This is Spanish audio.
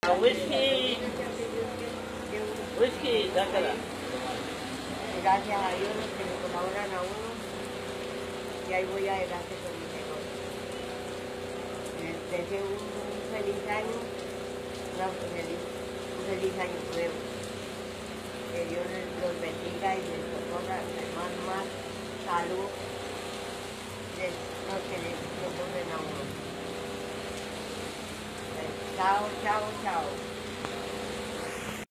Whisky, whisky, dácala. Gracias a Dios los que le colaboran a uno y ahí voy adelante con mi negocio. Les deseo un feliz año, un feliz año nuevo. Que Dios los bendiga y les otorga más salud de lo que les otorguen a uno. Chao, chao, chao.